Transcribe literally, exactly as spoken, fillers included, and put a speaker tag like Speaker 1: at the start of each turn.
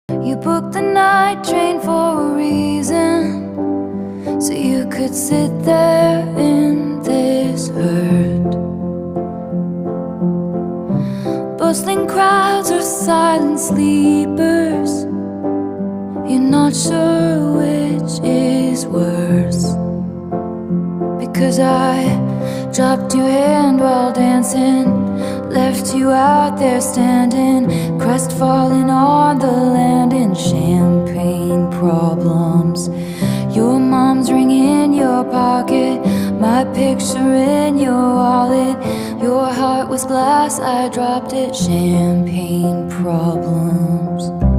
Speaker 1: You booked the night train for a reason, so you could sit there in this hurt. Bustling crowds are silent sleepers. You're not sure which is worse. Because I dropped your hand while dancing, left you out there standing, crestfallen on the land in champagne problems. Your mom's ring in your pocket, my picture in your wallet. Your heart was glass, I dropped it, champagne problems.